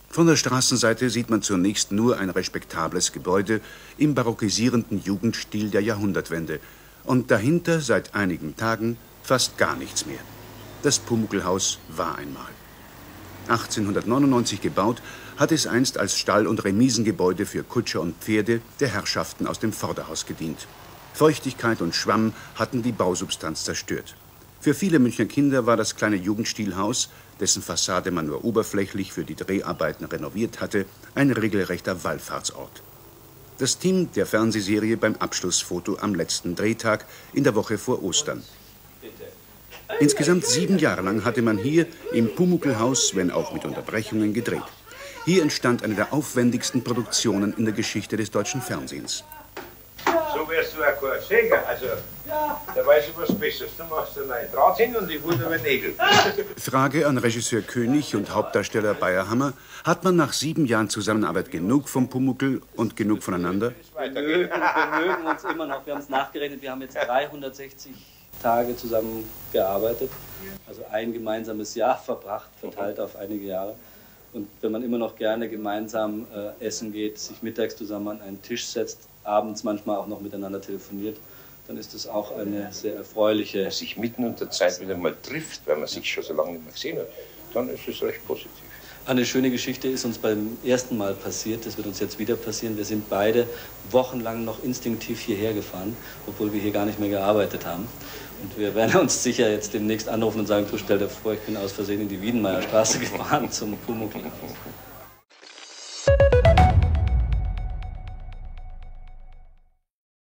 Von der Straßenseite sieht man zunächst nur ein respektables Gebäude im barockisierenden Jugendstil der Jahrhundertwende und dahinter seit einigen Tagen fast gar nichts mehr. Das Pumuckl-Haus war einmal. 1899 gebaut, hat es einst als Stall- und Remisengebäude für Kutscher und Pferde der Herrschaften aus dem Vorderhaus gedient. Feuchtigkeit und Schwamm hatten die Bausubstanz zerstört. Für viele Münchner Kinder war das kleine Jugendstilhaus, dessen Fassade man nur oberflächlich für die Dreharbeiten renoviert hatte, ein regelrechter Wallfahrtsort. Das Team der Fernsehserie beim Abschlussfoto am letzten Drehtag in der Woche vor Ostern. Insgesamt 7 Jahre lang hatte man hier im Pumuckl-Haus, wenn auch mit Unterbrechungen, gedreht. Hier entstand eine der aufwendigsten Produktionen in der Geschichte des deutschen Fernsehens. So wirst du auch kein Säger, also da weiß ich was Besseres. Du machst einen neuen Draht hin und ich hole über Nägel. Frage an Regisseur König und Hauptdarsteller Bayerhammer: Hat man nach 7 Jahren Zusammenarbeit genug vom Pumuckl und genug voneinander? Wir mögen uns immer noch, wir haben es nachgerechnet, wir haben jetzt 360 Tage zusammen gearbeitet, also ein gemeinsames Jahr verbracht, verteilt auf einige Jahre. Und wenn man immer noch gerne gemeinsam essen geht, sich mittags zusammen an einen Tisch setzt, abends manchmal auch noch miteinander telefoniert, dann ist das auch eine sehr erfreuliche... Wenn man sich mitten in der Zeit wieder mal trifft, weil man sich schon so lange nicht mehr gesehen hat, dann ist es recht positiv. Eine schöne Geschichte ist uns beim ersten Mal passiert, das wird uns jetzt wieder passieren. Wir sind beide wochenlang noch instinktiv hierher gefahren, obwohl wir hier gar nicht mehr gearbeitet haben. Und wir werden uns sicher jetzt demnächst anrufen und sagen, du stell dir vor, ich bin aus Versehen in die Wiedenmeierstraße gefahren zum Pumuckl.